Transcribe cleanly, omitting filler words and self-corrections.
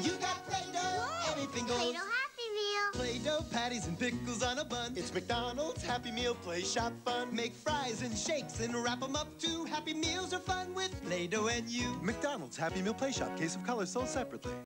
You got Play-Doh, anything goes. Play-Doh Happy Meal. Play-Doh patties and pickles on a bun. It's McDonald's Happy Meal Play Shop fun. Make fries and shakes and wrap them up too. Happy Meals are fun with Play-Doh and you. McDonald's Happy Meal Play Shop. Case of colors sold separately.